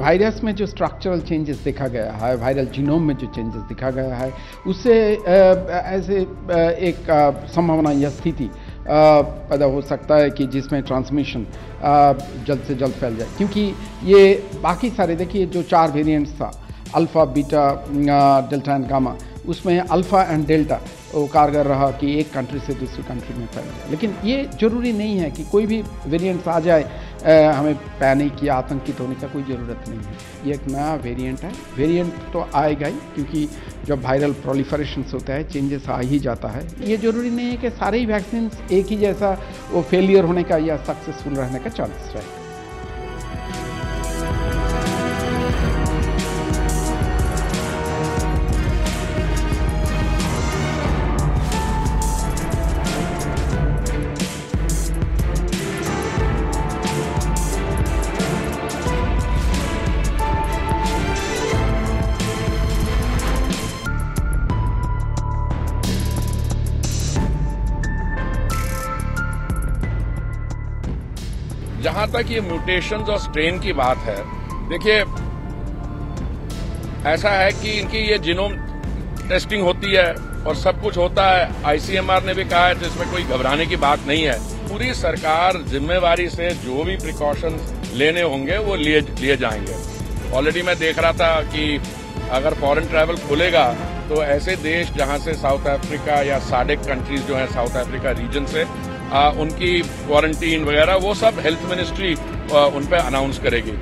Virus में जो structural changes देखा गया है, वायरल जीनोम में जो चेंजेस देखा गया है, उससे ऐसे एक संभावना या स्थिति पैदा हो सकता है कि जिसमें ट्रांसमिशन जल्द से जल्द फैल जाए, क्योंकि ये बाकी सारे देखिए जो 4 वेरिएंट्स था, alpha, beta, delta and gamma, उसमें अल्फ़ा एंड डेल्टा वो कारगर रहा कि एक कंट्री से दूसरी कंट्री में फैल जाए। लेकिन ये ज़रूरी नहीं है कि कोई भी वेरिएंट्स आ जाए हमें पैनिक या आतंकित होने का कोई ज़रूरत नहीं है। ये एक नया वेरिएंट है, वेरिएंट तो आएगा ही, क्योंकि जब वायरल प्रोलिफरेशंस होता है चेंजेस आ ही जाता है। ये ज़रूरी नहीं है कि सारे ही वैक्सीन एक ही जैसा वो फेलियर होने का या सक्सेसफुल रहने का चांस रहे। जहां तक ये म्यूटेशंस और स्ट्रेन की बात है, देखिए ऐसा है कि इनकी ये जीनोम टेस्टिंग होती है और सब कुछ होता है। आईसीएमआर ने भी कहा है, जिसमें कोई घबराने की बात नहीं है। पूरी सरकार जिम्मेवारी से जो भी प्रिकॉशंस लेने होंगे वो लिए जाएंगे। ऑलरेडी मैं देख रहा था कि अगर फॉरेन ट्रैवल खुलेगा तो ऐसे देश जहां से साउथ अफ्रीका या साडेक कंट्रीज जो है साउथ अफ्रीका रीजन से, उनकी क्वारंटीन वगैरह वो सब हेल्थ मिनिस्ट्री उन पे अनाउंस करेगी।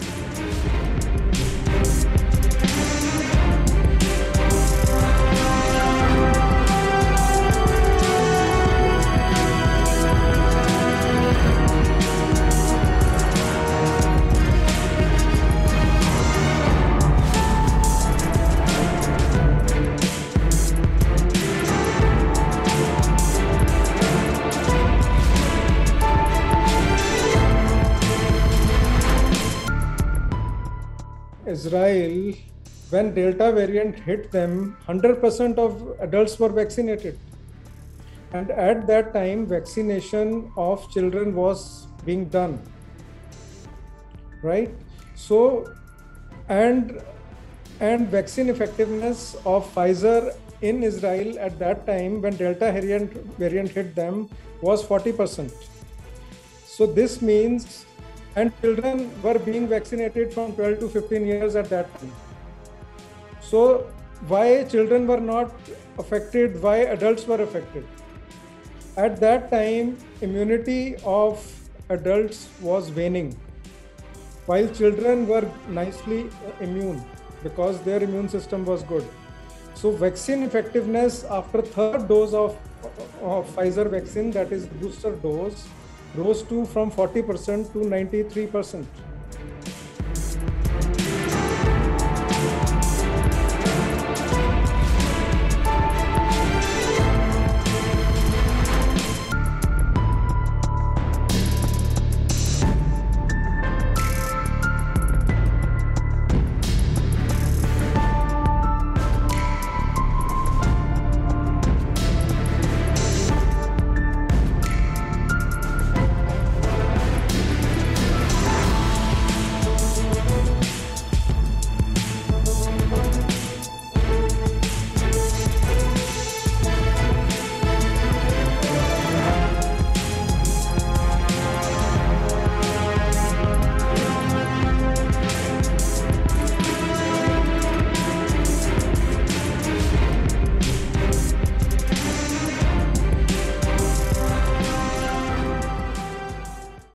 Israel, when Delta variant hit them, 100% of adults were vaccinated. And at that time, vaccination of children was being done. Right? So, and vaccine effectiveness of Pfizer in Israel at that time, when Delta variant hit them, was 40%. So this means, and children were being vaccinated from 12 to 15 years at that time. So why children were not affected, why adults were affected? At that time, immunity of adults was waning, while children were nicely immune because their immune system was good. So vaccine effectiveness after third dose of Pfizer vaccine, that is booster dose, rose to from 40% to 93%.